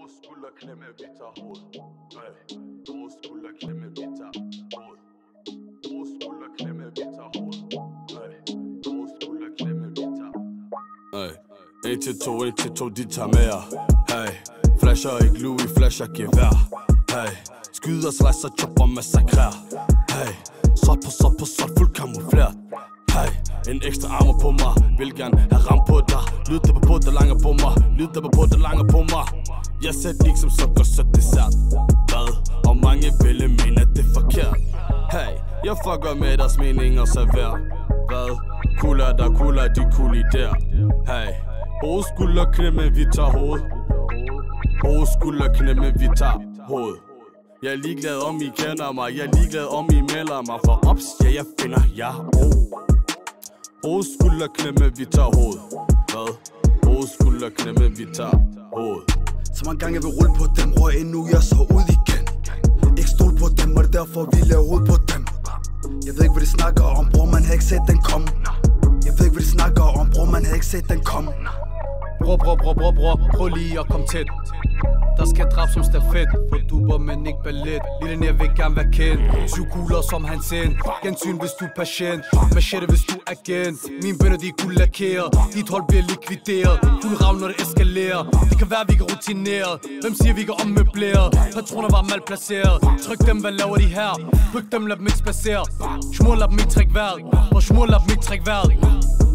Vores skulderklemme, vi tager hoved. Vores skulderklemme, vi tager hoved. Vores skulderklemme, vi tager hoved. Vores skulderklemme, vi tager. 1 til 2, de tager mere. Hey, flasher ikke Louis, flasher gevær. Hey, skyder, slicer, chopper, massakrer. Hey, sort på sort, fuld kamufleret. Hey, en ekstra armer på mig, vil gerne have ramt på dig. Lyd der på der langer på mig, lyd der på der langer på mig. Jeg ser ligesom sukker, så dessert. Hvad? Og mange ville mene, at det er forkert. Hey, jeg fucker med deres meninger, server. Hvad? Kula der, kula de kuli der. Hey, hoved, skulder, knemme, vi tager hoved. Hoved, skulder, knemme, vi tager hoved. Jeg er ligeglad om I kender mig, jeg er ligeglad om I melder mig. For ops, ja jeg finder jer. Hoved, skulder, knemme, vi tager hoved. Hvad? Hoved, skulder, knemme, vi tager hoved. Så mange gange jeg vil rulle på dem, og endnu jeg så ud igen. Ikke stol på dem, og det derfor vi laver ud på dem. Jeg ved ikke hvad de snakker om, bror, man havde ikke set den komme. Jeg ved ikke hvad de snakker om, bror, man havde ikke set den komme. Bror, prøv lige at komme tæt. Der skal drab som stafet, for duber, men ikke ballet. Lille nær vil gerne være kendt. 7 kugler som hans end. Gensyn hvis du er patient, machete hvis du er agent. Mine bønner de er guld lakeret, dit hold bliver likvideret. Fuld ravn når det eskalerer, det kan være vi kan rutineret. Hvem siger vi kan ommøbleret? Patroner var malplaceret. Tryk dem, hvad laver de her? Ryk dem, lad dem ikke spacere. Shmur lad dem ikke trække vejret, og Shmur lad dem ikke trække vejret.